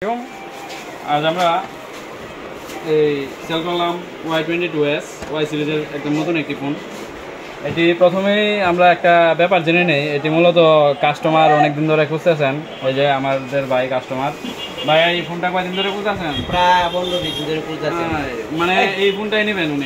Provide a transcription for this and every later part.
এবং আজ আমরা এই সেল করলাম Y22s Y সিরিজের একদম নতুন একটি ফোন। এটি প্রথমেই আমরা একটা ব্যাপার জেনে নেই। এটি মূলত কাস্টমার অনেকদিন ধরে খুঁজতেছেন। ওই যে আমাদের ভাই কাস্টমার ভাই, এই ফোনটা কয়দিন ধরে খুঁজতেছেন? প্রায় 15 দিন ধরে খুঁজতেছেন। মানে এই ফোনটাই নেবেন উনি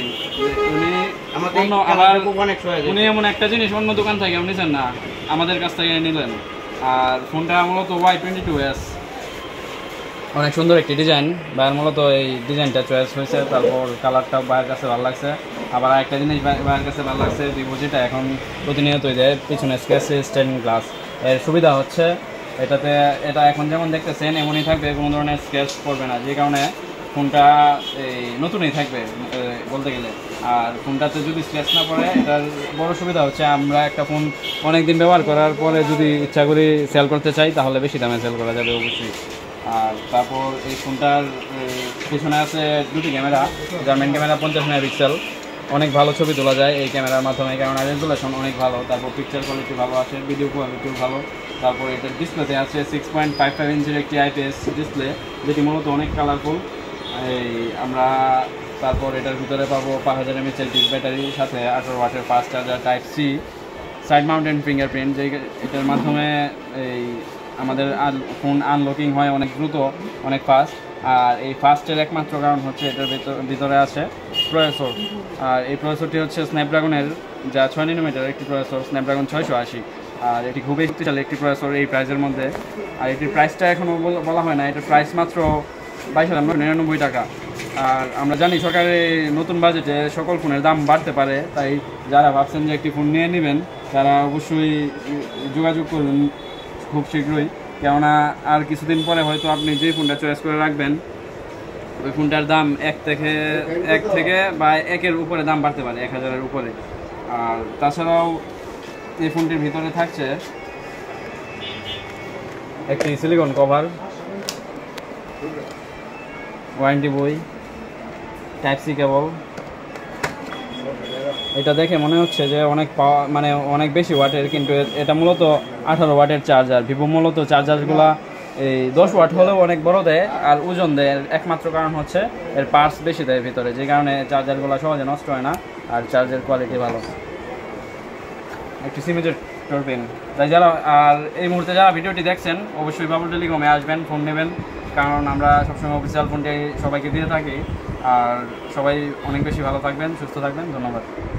উনি এমন একটা জিনিস অন্য দোকান থেকে নিছেন না, আমাদের কাছ থেকে নিলেন। আর ফোনটা মূলত Y22s, অনেক সুন্দর একটি ডিজাইন। ভাইয়ের মূলত এই ডিজাইনটা চয়েস হয়েছে, তারপর কালারটাও ভাইয়ের কাছে ভালো লাগছে। আবার একটা জিনিস ভাইয়ের কাছে ভালো লাগছে, ViVO যেটা এখন প্রতিনিয়তই দেয় পিছনে স্ক্র্যাচ স্টেন গ্লাস। এর সুবিধা হচ্ছে এটা এখন যেমন দেখতেছেন এমনই থাকবে, কোনো ধরনের স্ক্র্যাচ পড়বে না, যে কারণে ফোনটা এই নতুনই থাকবে বলতে গেলে। আর ফোনটাতে যদি স্ক্র্যাচ না পড়ে, এটার বড় সুবিধা হচ্ছে আমরা একটা ফোন অনেক দিন ব্যবহার করার পরে যদি ইচ্ছা করি সেল করতে চাই, তাহলে বেশি দামে সেল করা যাবে অবশ্যই। আর তারপর এই ফোনটার পিছনে আছে দুটি ক্যামেরা, যার মেন ক্যামেরা 50 মেগাপিক্সেল। অনেক ভালো ছবি তোলা যায় এই ক্যামেরার মাধ্যমে, কারণ রেজুলেশন অনেক ভালো। তারপর পিকচার কোয়ালিটি ভালো আসে, ভিডিও কোয়ালিটিও ভালো। তারপর এটার ডিসপ্লেতে আছে 6.55 ইঞ্চির একটি IPS ডিসপ্লে, যেটি মূলত অনেক কালারফুল। এই আমরা তারপর এটার ভিতরে পাবো 5000 mAh ব্যাটারির সাথে 18 ওয়াটের fast charger, type C, side mounted fingerprint, যে এটার মাধ্যমে এই আমাদের ফোন আনলকিং হয় অনেক দ্রুত, অনেক ফাস্ট। আর এই ফাস্টের একমাত্র কারণ হচ্ছে এটার ভিতরে আছে প্রসেসর। আর এই প্রসেসরটি হচ্ছে স্ন্যাপড্রাগনের, যা 6 nanometer একটি প্রসেসর, স্ন্যাপড্রাগন 680। আর এটি খুবই শক্তিশালী একটি প্রসেসর এই প্রাইসের মধ্যে। আর এটির প্রাইসটা এখনও বলা হয় না, এটার প্রাইস মাত্র 22,999 টাকা। আর আমরা জানি সরকারের নতুন বাজেটে সকল ফোনের দাম বাড়তে পারে, তাই যারা ভাবছেন যে একটি ফোন নিয়ে নেবেন তারা অবশ্যই যোগাযোগ করুন খুব শীঘ্রই। কেননা আর কিছুদিন পরে হয়তো আপনি যে ফোনটা চয়েস করে রাখবেন, ওই ফোনটার দাম এক থেকে বা 1-এর উপরে দাম বাড়তে পারে, 1000-এর উপরে। আর তাছাড়াও এই ফোনটির ভিতরে থাকছে একটি সিলিকন কভার, ওয়ারেন্টি বই, টাইপ সি কেবল। এটা দেখে মনে হচ্ছে যে অনেক পাওয়ার, মানে অনেক বেশি ওয়াটের, কিন্তু এটা মূলত 18 ওয়াটের চার্জার। ভিভো মূলত চার্জারগুলো এই 10 ওয়াট হলেও অনেক বড় দেয় আর ওজন দেয়। একমাত্র কারণ হচ্ছে এর পার্টস বেশি দেয় ভিতরে, যে কারণে চার্জারগুলো সহজে নষ্ট হয় না আর চার্জের কোয়ালিটি ভালো। একটি সিমেজের পেন। তাই আর এই মুহূর্তে যারা ভিডিওটি দেখছেন অবশ্যই বাবুল টেলিকমে আসবেন, ফোন নেবেন, কারণ আমরা সবসময় অফিসিয়াল ফোনটি সবাইকে দিয়ে থাকি। আর সবাই অনেক বেশি ভালো থাকবেন, সুস্থ থাকবেন। ধন্যবাদ।